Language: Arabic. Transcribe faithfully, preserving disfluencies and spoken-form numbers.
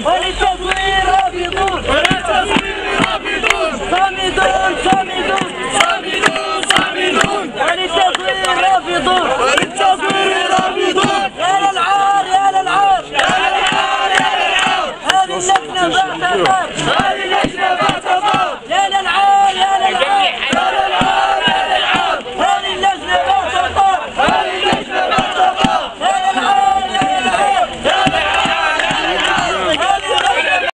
وللتزوير رافضون وللتزوير رافضون صامدون صامدون صامدون صامدون وللتزوير رافضون وللتزوير رافضون يا للعار يا للعار يا للعار يا للعار هذه اللجنة بعد هذه اللجنة بعد